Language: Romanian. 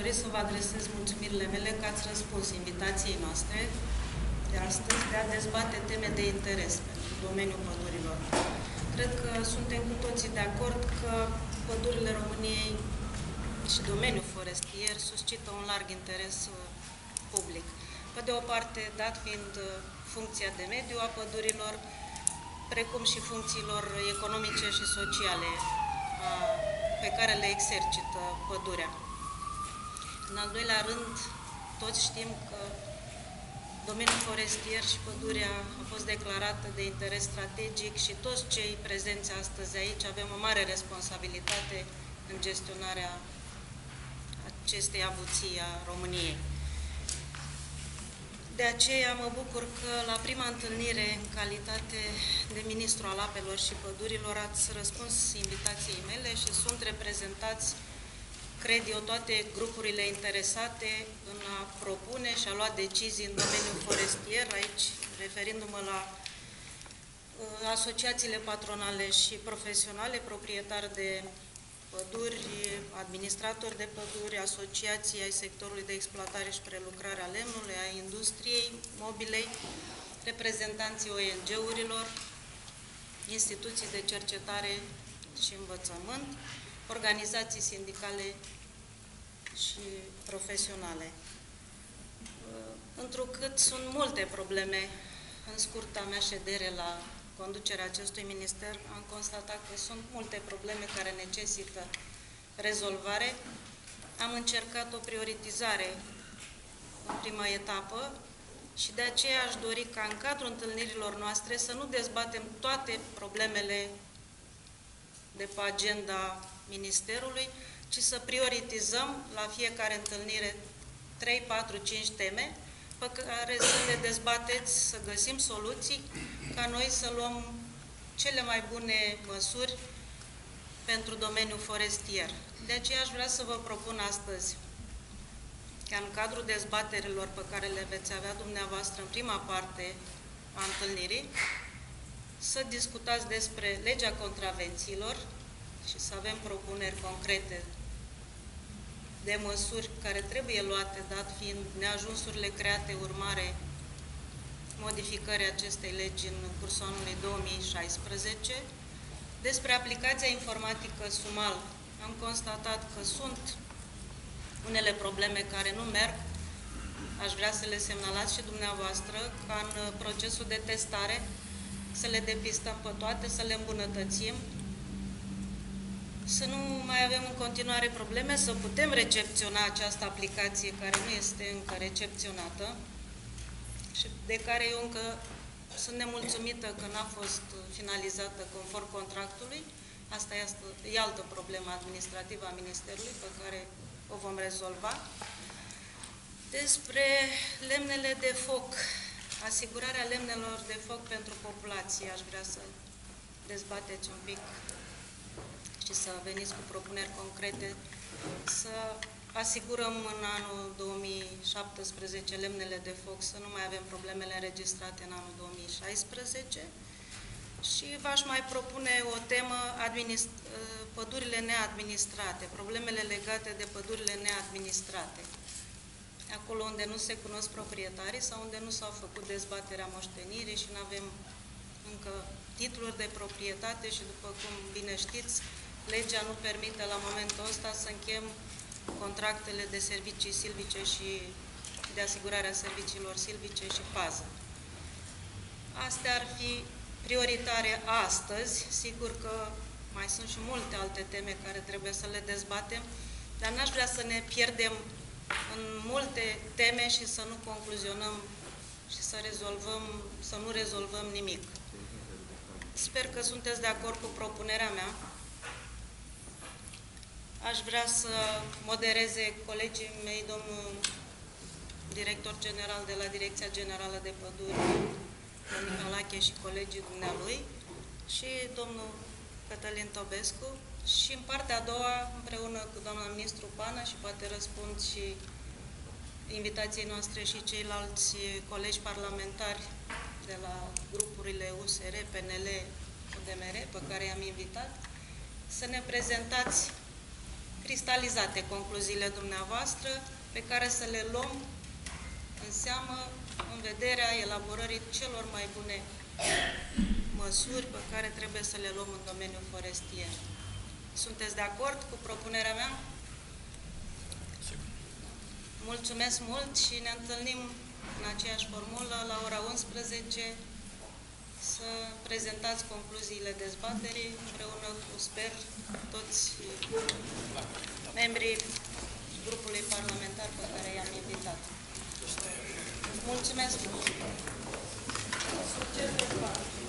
dori să vă adresez mulțumirile mele că ați răspuns invitației noastre de astăzi de a dezbate teme de interes pentru domeniul pădurilor. Cred că suntem cu toții de acord că pădurile României și domeniul forestier suscită un larg interes public. Pe de o parte, dat fiind funcția de mediu a pădurilor, precum și funcțiilor economice și sociale pe care le exercită pădurea. În al doilea rând, toți știm că domeniul forestier și pădurea a fost declarată de interes strategic și toți cei prezenți astăzi aici avem o mare responsabilitate în gestionarea acestei avuții a României. De aceea mă bucur că la prima întâlnire, în calitate de ministru al apelor și pădurilor, ați răspuns invitației mele și sunt reprezentați, cred eu, toate grupurile interesate în a propune și a lua decizii în domeniul forestier, aici referindu-mă la asociațiile patronale și profesionale, proprietari de păduri, administratori de păduri, asociații ai sectorului de exploatare și prelucrare a lemnului, a industriei mobilei, reprezentanții ONG-urilor, instituții de cercetare și învățământ, organizații sindicale și profesionale. Întrucât sunt multe probleme în scurta mea ședere la conducerea acestui minister, am constatat că sunt multe probleme care necesită rezolvare. Am încercat o prioritizare în prima etapă și de aceea aș dori ca în cadrul întâlnirilor noastre să nu dezbatem toate problemele de pe agenda Ministerului, ci să prioritizăm la fiecare întâlnire 3, 4, 5 teme pe care să le dezbateți, să găsim soluții, ca noi să luăm cele mai bune măsuri pentru domeniul forestier. De aceea aș vrea să vă propun astăzi, ca în cadrul dezbaterilor pe care le veți avea dumneavoastră în prima parte a întâlnirii, să discutați despre legea contravențiilor și să avem propuneri concrete de măsuri care trebuie luate, dat fiind neajunsurile create urmare modificării acestei legi în cursul anului 2016. Despre aplicația informatică SUMAL am constatat că sunt unele probleme care nu merg. Aș vrea să le semnalați și dumneavoastră, ca în procesul de testare să le depistăm pe toate, să le îmbunătățim, să nu mai avem în continuare probleme, să putem recepționa această aplicație care nu este încă recepționată și de care eu încă sunt nemulțumită că n-a fost finalizată conform contractului. Asta e altă problemă administrativă a Ministerului pe care o vom rezolva. Despre lemnele de foc, asigurarea lemnelor de foc pentru populație, aș vrea să dezbateți un pic și să veniți cu propuneri concrete, să asigurăm în anul 2017 lemnele de foc, să nu mai avem problemele înregistrate în anul 2016. Și v-aș mai propune o temă, pădurile neadministrate, problemele legate de pădurile neadministrate. Acolo unde nu se cunosc proprietarii sau unde nu s-au făcut dezbaterea moștenirii și nu avem încă titluri de proprietate și, după cum bine știți, legea nu permite la momentul ăsta să încheiem contractele de servicii silvice și de asigurarea serviciilor silvice și pază. Astea ar fi prioritare astăzi. Sigur că mai sunt și multe alte teme care trebuie să le dezbatem, dar n-aș vrea să ne pierdem în multe teme și să nu concluzionăm și să nu rezolvăm nimic. Sper că sunteți de acord cu propunerea mea. Aș vrea să modereze colegii mei, domnul director general de la Direcția Generală de Păduri, domnul Mihalache și colegii dumnealui, și domnul Cătălin Tobescu, și în partea a doua, împreună cu doamna ministru Pana, și poate răspund și invitației noastre și ceilalți colegi parlamentari de la grupurile USR, PNL, UDMR, pe care i-am invitat, să ne prezentați cristalizate concluziile dumneavoastră, pe care să le luăm în seamă în vederea elaborării celor mai bune măsuri pe care trebuie să le luăm în domeniul forestier. Sunteți de acord cu propunerea mea? Mulțumesc mult și ne întâlnim în aceeași formulă la ora 11 să prezentați concluziile dezbaterii împreună cu, sper, toți membrii grupului parlamentar pe care i-am invitat. Mulțumesc mult!